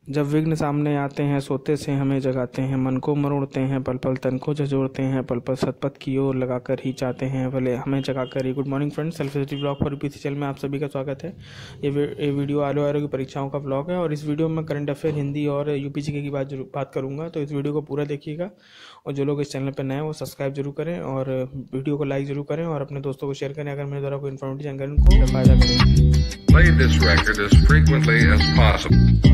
जब विघ्न सामने आते हैं सोते से हमें जगाते हैं, मन को मरोड़ते हैं पल पल तन को झंझोड़ते हैं, पल पल सतपथ की ओर लगाकर ही चाहते हैं भले हमें जगाकर ही। Good morning friends, self study blog for UP channel में आप सभी का स्वागत है। ये वीडियो आर की परीक्षाओं का ब्लॉग है और इस वीडियो में करंट अफेयर हिंदी और यूपी जीके की बात करूँगा, तो इस वीडियो को पूरा देखिएगा। और जो लोग इस चैनल पर नए हैं वो सब्सक्राइब जरूर करें और वीडियो को लाइक जरूर करें और अपने दोस्तों को शेयर करें अगर मेरे द्वारा कोई इन्फॉर्मेटिव जानकारी उनको फायदा करें। Play this record as frequently as possible.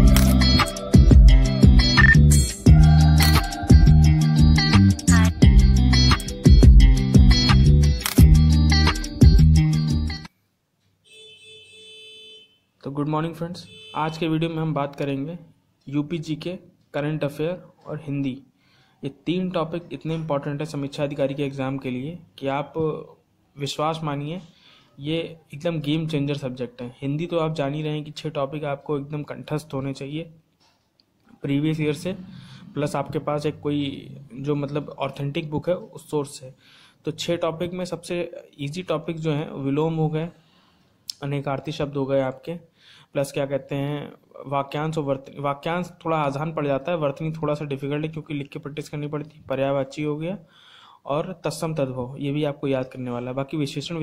तो गुड मॉर्निंग फ्रेंड्स, आज के वीडियो में हम बात करेंगे यूपी जीके, करंट अफेयर और हिंदी। ये तीन टॉपिक इतने इम्पॉर्टेंट है समीक्षा अधिकारी के एग्ज़ाम के लिए कि आप विश्वास मानिए ये एकदम गेम चेंजर सब्जेक्ट है। हिंदी तो आप जान ही रहे हैं कि 6 टॉपिक आपको एकदम कंठस्थ होने चाहिए प्रीवियस ईयर से, प्लस आपके पास एक कोई जो मतलब ऑथेंटिक बुक है उस सोर्स से। तो 6 टॉपिक में सबसे इजी टॉपिक जो है विलोम हो गए, अनेकार्थी शब्द हो गए आपके, प्लस क्या कहते हैं वाक्यांश और वर्तनी। वाक्यांश थोड़ा आसान पड़ जाता है, वर्तनी थोड़ा सा डिफिकल्ट है क्योंकि लिख के प्रैक्टिस करनी पड़ती है। पर्यायवाची हो गया और तत्सम तद्भव, ये भी आपको याद करने वाला है। बाकी विशेषण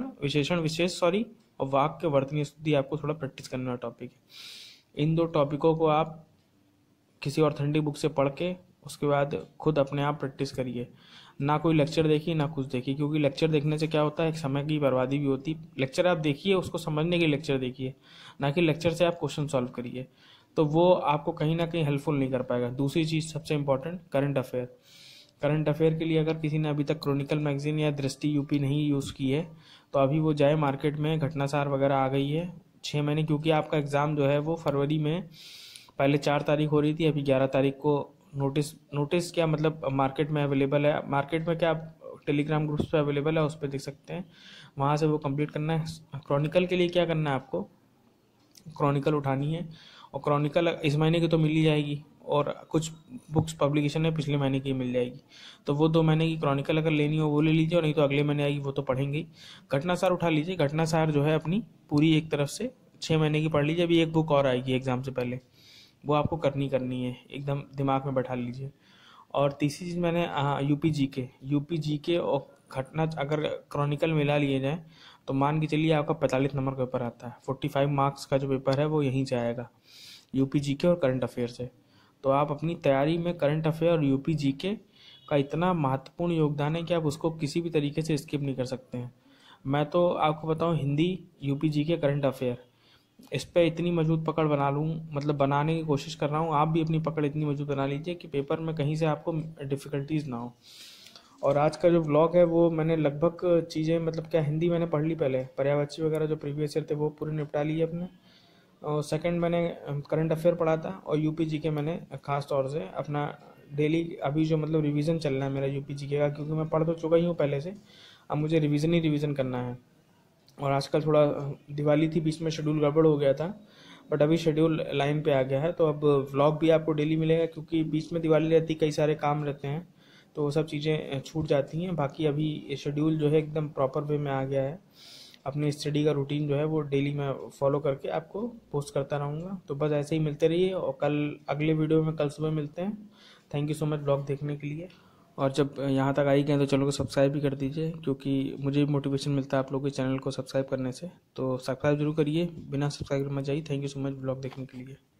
विशेष और वाक्य वर्तनी स्तुति आपको थोड़ा प्रैक्टिस करने वाला टॉपिक है। इन 2 टॉपिकों को आप किसी ऑथेंटिक बुक से पढ़ के उसके बाद खुद अपने आप प्रैक्टिस करिए। ना कोई लेक्चर देखिए ना कुछ देखिए, क्योंकि लेक्चर देखने से क्या होता है एक समय की बर्बादी भी होती है। लेक्चर आप देखिए उसको समझने के लेक्चर देखिए, ना कि लेक्चर से आप क्वेश्चन सॉल्व करिए, तो वो आपको कहीं ना कहीं हेल्पफुल नहीं कर पाएगा। दूसरी चीज़ सबसे important current affair. Current affair के लिए अगर किसी ने अभी तक क्रॉनिकल मैगजीन या दृष्टि यूपी नहीं यूज़ की है तो अभी वो जाए मार्केट में, घटनासार वगैरह आ गई है 6 महीने, क्योंकि आपका एग्ज़ाम जो है वो फरवरी में पहले 4 तारीख हो रही थी, अभी 11 तारीख को नोटिस क्या मतलब मार्केट में अवेलेबल है। मार्केट में क्या आप टेलीग्राम ग्रुप्स पे अवेलेबल है, उस पर देख सकते हैं, वहाँ से वो कंप्लीट करना है। क्रॉनिकल के लिए क्या करना है आपको, क्रॉनिकल उठानी है और क्रॉनिकल इस महीने की तो मिल ही जाएगी और कुछ बुक्स पब्लिकेशन है पिछले महीने की मिल जाएगी, तो वो 2 महीने की क्रॉनिकल अगर लेनी हो वो ले लीजिए, और नहीं तो अगले महीने आएगी वो तो पढ़ेंगे ही। घटनासार उठा लीजिए, घटनासार जो है अपनी पूरी एक तरफ से 6 महीने की पढ़ लीजिए। अभी एक बुक और आएगी एग्जाम से पहले, वो आपको करनी है, एकदम दिमाग में बैठा लीजिए। और तीसरी चीज़ मैंने यूपी जीके और घटना अगर क्रॉनिकल मिला लिए जाए तो मान के चलिए आपका 45 नंबर का पेपर आता है। 45 मार्क्स का जो पेपर है वो यहीं से आएगा, यूपी जीके और करंट अफेयर से। तो आप अपनी तैयारी में करंट अफेयर और यूपी जीके का इतना महत्वपूर्ण योगदान है कि आप उसको किसी भी तरीके से स्किप नहीं कर सकते हैं। मैं तो आपको बताऊं, Hindi, UP GK, current affair, इस पर इतनी मजबूत पकड़ बना लूँ, मतलब बनाने की कोशिश कर रहा हूँ। आप भी अपनी पकड़ इतनी मजबूत बना लीजिए कि पेपर में कहीं से आपको डिफ़िकल्टीज ना हो। और आज का जो व्लॉग है वो मैंने लगभग चीज़ें मतलब क्या हिंदी मैंने पढ़ ली, पहले पर्यायवाची वगैरह जो प्रीवियस ईयर थे वो पूरे निपटा लिए अपने, और सेकंड मैंने करंट अफेयर पढ़ा था, और यूपी जीके मैंने खास तौर से अपना डेली अभी जो मतलब रिवीजन चल रहा है मेरा यूपी जीके का, क्योंकि मैं पढ़ तो चुका ही हूँ पहले से, अब मुझे रिवीजन करना है। और आजकल थोड़ा दिवाली थी, बीच में शेड्यूल गड़बड़ हो गया था, बट अभी शेड्यूल लाइन पे आ गया है, तो अब व्लॉग भी आपको डेली मिलेगा, क्योंकि बीच में दिवाली रहती, कई सारे काम रहते हैं तो वो सब चीज़ें छूट जाती हैं। बाकी अभी शेड्यूल जो है एकदम प्रॉपर वे में आ गया है। अपनी स्टडी का रूटीन जो है वो डेली मैं फॉलो करके आपको पोस्ट करता रहूँगा। तो बस ऐसे ही मिलते रहिए और कल अगले वीडियो में कल सुबह मिलते हैं। Thank you so much blog देखने के लिए। और जब यहाँ तक आई गए तो चैनल को सब्सक्राइब भी कर दीजिए, क्योंकि मुझे भी मोटिवेशन मिलता है आप लोगों के चैनल को सब्सक्राइब करने से। तो सब्सक्राइब जरूर करिए, बिना सब्सक्राइब मत जाइए। Thank you so much blog देखने के लिए।